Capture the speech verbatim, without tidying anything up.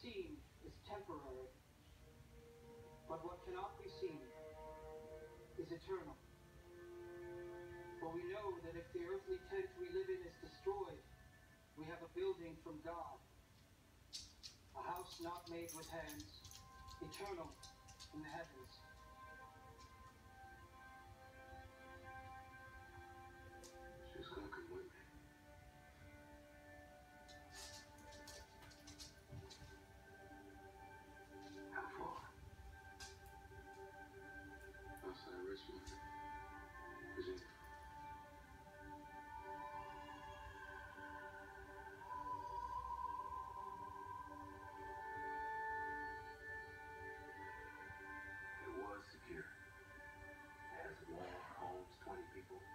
seen is temporary, but what cannot be seen is eternal. For we know that if the earthly tent we live in is destroyed, we have a building from God, a house not made with hands, eternal in the heavens. She's gonna come with me. How far? Outside Richmond, Virginia. It was secure. It has a wall, homes, twenty people.